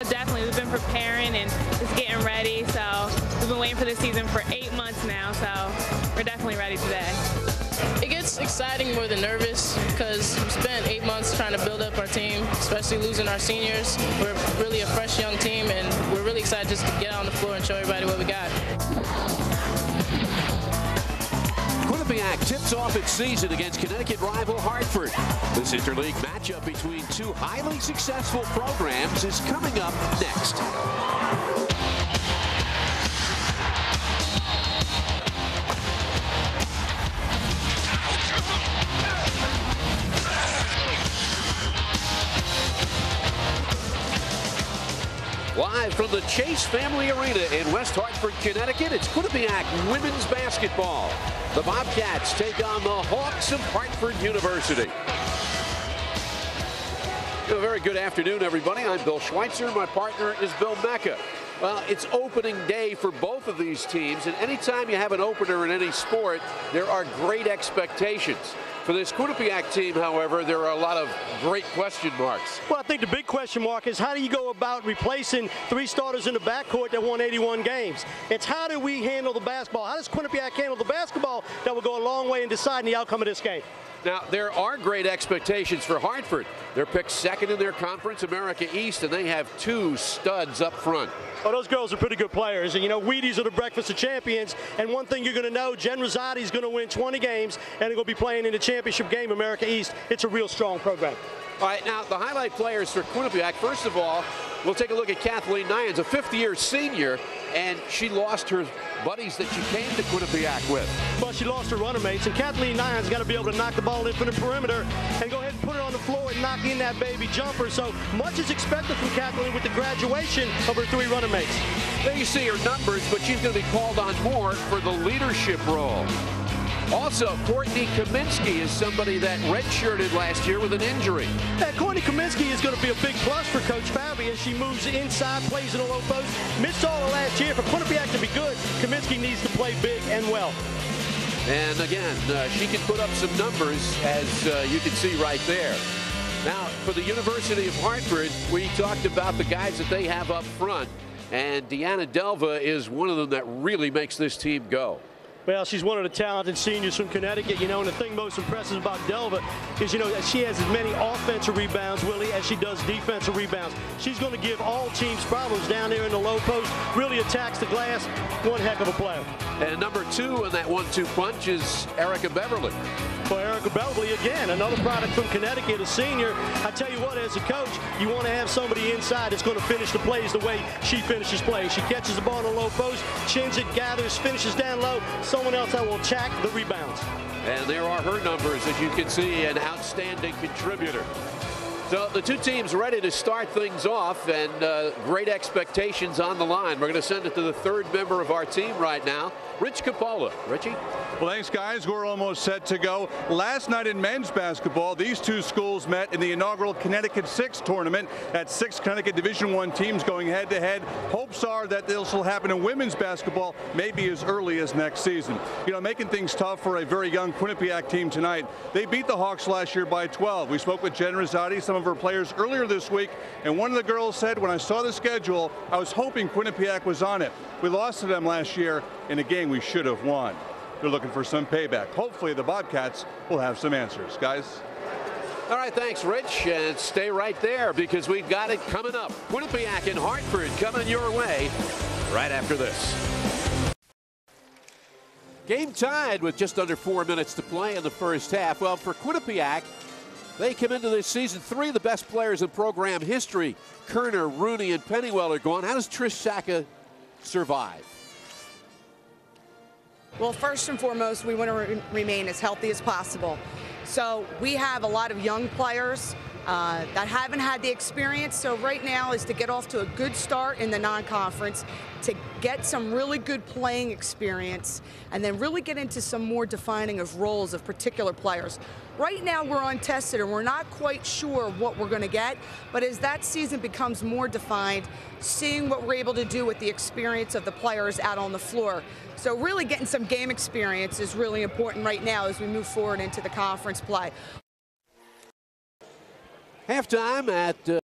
Definitely, we've been preparing and just getting ready. So we've been waiting for this season for 8 months now. So we're definitely ready today. It gets exciting more than nervous because we spent 8 months trying to build up our team, especially losing our seniors. We're really a fresh young team, and we're really excited just to get on the floor and show everybody what we got. Quinnipiac tips off its season against Connecticut rival Hartford. This interleague matchup between two highly successful programs is coming up next. Live from the Chase Family Arena in West Hartford, Connecticut, it's Quinnipiac women's basketball. The Bobcats take on the Hawks of Hartford University. A very good afternoon, everybody. I'm Bill Schweitzer. My partner is Bill Mecca. Well, it's opening day for both of these teams, and anytime you have an opener in any sport, there are great expectations. For this Quinnipiac team, however, there are a lot of great question marks. Well, I think the big question mark is how do you go about replacing 3 starters in the backcourt that won 81 games? It's how do we handle the basketball? How does Quinnipiac handle the basketball that will go a long way in deciding the outcome of this game? Now, there are great expectations for Hartford. They're picked second in their conference, America East, and they have 2 studs up front. Well, those girls are pretty good players. And, you know, Wheaties are the breakfast of champions. And one thing you're going to know, Jen Rosati is going to win 20 games, and they're going to be playing in the championship game, America East. It's a real strong program. All right, now, the highlight players for Quinnipiac, first of all, we'll take a look at Kathleen Nyans, a 5th-year senior, and she lost her buddies that she came to Quinnipiac with. Well, she lost her running mates, and Kathleen Nyans got to be able to knock the ball in from the perimeter and go ahead and put it on the floor and knock in that baby jumper. So much is expected from Kathleen with the graduation of her 3 running mates. There you see her numbers, but she's going to be called on more for the leadership role. Also, Courtney Kaminsky is somebody that redshirted last year with an injury. Courtney Kaminsky is going to be a big plus for Coach Fabi as she moves inside, plays in the low post. Missed all of last year. For Quinnipiac to be good, Kaminsky needs to play big and well. And again, she can put up some numbers, as you can see right there. Now, for the University of Hartford, we talked about the guys that they have up front, and Deanna Delva is one of them that really makes this team go. Well, she's one of the talented seniors from Connecticut, you know, and the thing most impressive about Delva is, you know, that she has as many offensive rebounds, Willie, as she does defensive rebounds. She's going to give all teams problems down there in the low post, really attacks the glass. One heck of a player. And number 2 in that 1-2 punch is Erica Beverly. For Erica Beverly, again, another product from Connecticut, a senior. I tell you what, as a coach, you want to have somebody inside that's going to finish the plays the way she finishes plays. She catches the ball in the low post, chins it, gathers, finishes down low. Someone else that will attack the rebounds. And there are her numbers, as you can see, an outstanding contributor. So the 2 teams ready to start things off, and great expectations on the line. We're going to send it to the 3rd member of our team right now, Rich Capola. Richie? Well, thanks, guys. We're almost set to go. Last night in men's basketball, these 2 schools met in the inaugural Connecticut 6 tournament. That's 6 Connecticut Division I teams going head-to-head. Hopes are that this will happen in women's basketball maybe as early as next season. You know, making things tough for a very young Quinnipiac team tonight. They beat the Hawks last year by 12. We spoke with Jen Rosati, some of her players, earlier this week, and one of the girls said, when I saw the schedule, I was hoping Quinnipiac was on it. We lost to them last year in a game we should have won. They're looking for some payback. Hopefully the Bobcats will have some answers. Guys? All right, thanks, Rich. And stay right there because we've got it coming up. Quinnipiac and Hartford coming your way right after this. Game tied with just under 4 minutes to play in the first half. Well, for Quinnipiac, they come into this season 3 of the best players in program history. Kerner, Rooney, and Pennywell are gone. How does Trish Sacca survive? Well, first and foremost, we want to remain as healthy as possible. So we have a lot of young players that haven't had the experience. So right now is to get off to a good start in the non-conference, to get some really good playing experience, and then really get into some more defining of roles of particular players. Right now we're untested and we're not quite sure what we're going to get, but as that season becomes more defined, seeing what we're able to do with the experience of the players out on the floor. So really getting some game experience is really important right now as we move forward into the conference play. Halftime at